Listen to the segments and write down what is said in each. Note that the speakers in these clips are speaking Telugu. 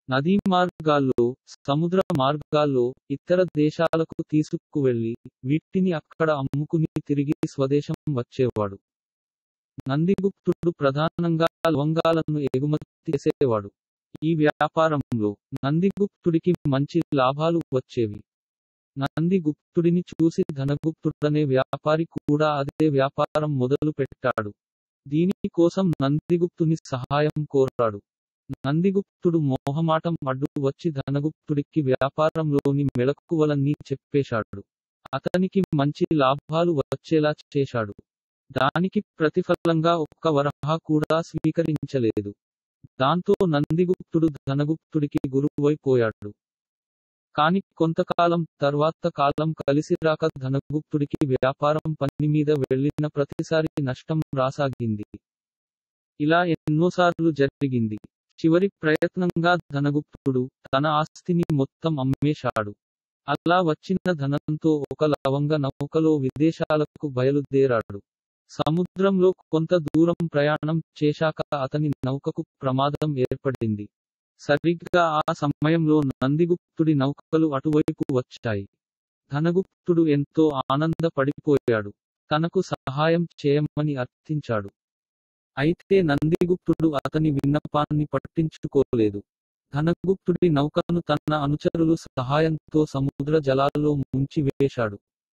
నదీ మార్గాల్లో, సముద్ర మార్గాల్లో ఇతర దేశాలకు తీసుకువెళ్లి వీటిని అక్కడ అమ్ముకుని తిరిగి స్వదేశం వచ్చేవాడు. నందిగుప్తుడు ప్రధానంగా లవంగాలను ఎగుమతి చేసేవాడు. ఈ వ్యాపారంలో నందిగుప్తుడికి మంచి లాభాలు వచ్చేవి. నందిగుప్తుడిని చూసి ధనగుప్తుడనే వ్యాపారి కూడా అదే వ్యాపారం మొదలు పెట్టాడు. దీని కోసం నందిగుప్తుని సహాయం కోరాడు. నందిగుప్తుడు మోహమాటం అడ్డు వచ్చి ధనగుప్తుడికి వ్యాపారంలోని మెళకువలన్నీ చెప్పేశాడు. అతనికి మంచి లాభాలు వచ్చేలా చేశాడు. దానికి ప్రతిఫలంగా ఒక్క వరహా కూడా స్వీకరించలేదు. దాంతో నందిగుప్తుడు ధనగుప్తుడికి గురువైపోయాడు. కాని కొంతకాలం తర్వాత కాలం కలిసిరాక ధనగుప్తుడికి వ్యాపారం పని మీద వెళ్లిన ప్రతిసారి నష్టం రాసాగింది. ఇలా ఎన్నోసార్లు జరిగింది. చివరి ప్రయత్నంగా ధనగుప్తుడు తన ఆస్తిని మొత్తం అమ్మేశాడు. అలా వచ్చిన ధనంతో ఒక లవంగ నౌకలో విదేశాలకు బయలుదేరాడు. సముద్రంలో కొంత దూరం ప్రయాణం చేశాక అతని నౌకకు ప్రమాదం ఏర్పడింది. సరిగ్గా ఆ సమయంలో నందిగుప్తుడి నౌకలు అటువైపు వచ్చాయి. ధనగుప్తుడు ఎంతో ఆనందపడిపోయాడు. తనకు సహాయం చేయమని అర్థించాడు. అయితే నందిగుప్తుడు అతని విన్నపాన్ని పట్టించుకోలేదు. ధనగుప్తుడి నౌకను తన అనుచరులు సహాయంతో సముద్ర జలాల్లో ముంచివేశాడు.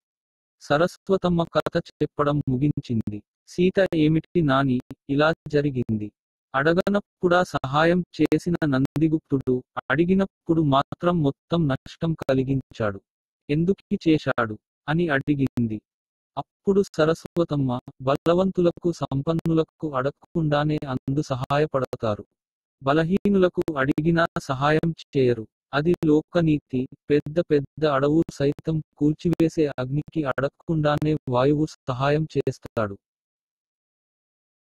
సరస్వతమ్మ కథ చెప్పడం ముగించింది. సీత ఏమిటి నాని, ఇలా జరిగింది? అడగనప్పుడా సహాయం చేసిన నందిగుప్తుడు అడిగినప్పుడు మాత్రం మొత్తం నష్టం కలిగించాడు. ఎందుకు చేశాడు అని అడిగింది. అప్పుడు సరస్వతమ్మ, బలవంతులకు సంపన్నులకు అడగకుండానే అందు సహాయపడతారు. బలహీనులకు అడిగినా సహాయం చేయరు. అది లోకనీతి. పెద్ద పెద్ద అడవులు సైతం కూల్చివేసే అగ్నికి అడగకుండానే వాయువు సహాయం చేస్తాడు.